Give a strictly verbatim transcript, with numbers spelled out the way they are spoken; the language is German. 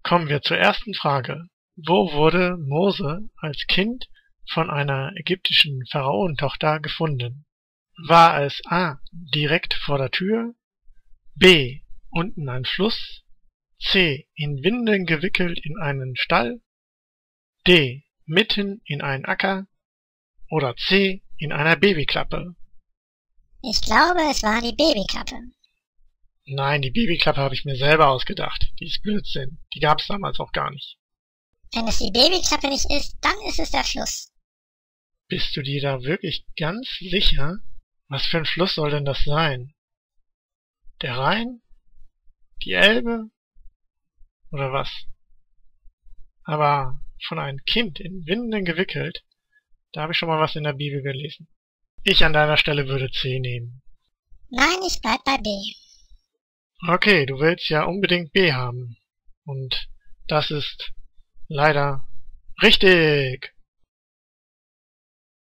Kommen wir zur ersten Frage. Wo wurde Mose als Kind von einer ägyptischen Pharaonentochter gefunden? War es A. direkt vor der Tür, B. unten am Fluss, C. in Windeln gewickelt in einen Stall, D. mitten in einen Acker oder C. in einer Babyklappe? Ich glaube, es war die Babyklappe. Nein, die Babyklappe habe ich mir selber ausgedacht. Die ist Blödsinn. Die gab es damals auch gar nicht. Wenn es die Babyklappe nicht ist, dann ist es der Fluss. Bist du dir da wirklich ganz sicher? Was für ein Fluss soll denn das sein? Der Rhein? Die Elbe? Oder was? Aber von einem Kind in Windeln gewickelt, da habe ich schon mal was in der Bibel gelesen. Ich an deiner Stelle würde C nehmen. Nein, ich bleib bei B. Okay, du willst ja unbedingt B haben. Und das ist leider richtig.